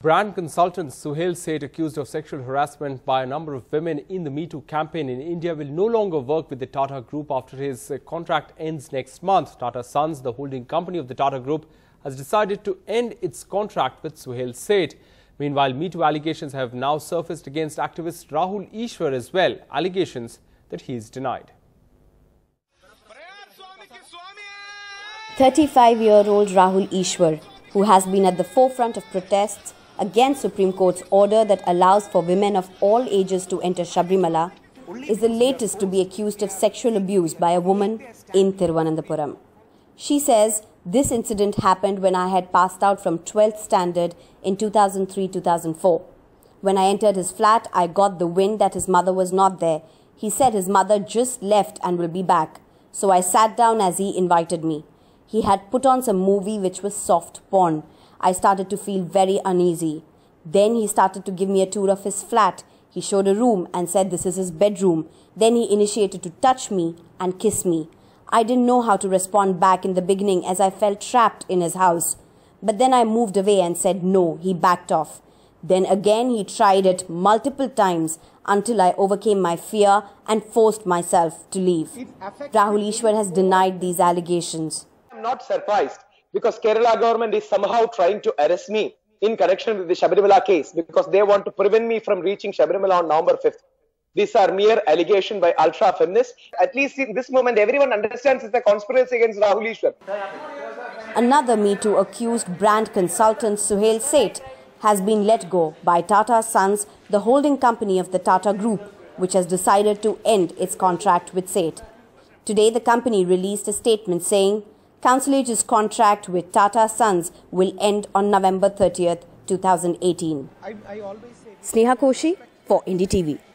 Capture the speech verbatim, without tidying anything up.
Brand consultant Suhail Seth, accused of sexual harassment by a number of women in the Me Too campaign in India, will no longer work with the Tata Group after his contract ends next month. Tata Sons, the holding company of the Tata Group, has decided to end its contract with Suhail Seth. Meanwhile, Me Too allegations have now surfaced against activist Rahul Easwar as well, allegations that he is denied. thirty-five-year-old Rahul Easwar, who has been at the forefront of protests against Supreme Court's order that allows for women of all ages to enter Sabarimala, is the latest to be accused of sexual abuse by a woman in Thiruvananthapuram. She says this incident happened when I had passed out from twelfth standard in two thousand three to two thousand four. When I entered his flat, I got the wind that his mother was not there. He said his mother just left and will be back. So I sat down as he invited me. He had put on some movie which was soft porn. I started to feel very uneasy. Then he started to give me a tour of his flat. He showed a room and said this is his bedroom. Then he initiated to touch me and kiss me. I didn't know how to respond back in the beginning as I felt trapped in his house. But then I moved away and said no. He backed off. Then again he tried it multiple times until I overcame my fear and forced myself to leave. Rahul Easwar has denied these allegations. I'm not surprised because Kerala government is somehow trying to arrest me in connection with the Sabarimala case because they want to prevent me from reaching Sabarimala on November fifth. These are mere allegations by ultra-feminists. At least in this moment, everyone understands it's a conspiracy against Rahul Easwar. Another Me Too accused brand consultant Suhail Seth has been let go by Tata Sons, the holding company of the Tata Group, which has decided to end its contract with Seth. Today, the company released a statement saying Councilage's contract with Tata Sons will end on November thirtieth, two thousand eighteen. I, I always say Sneha Koshi for N D T V.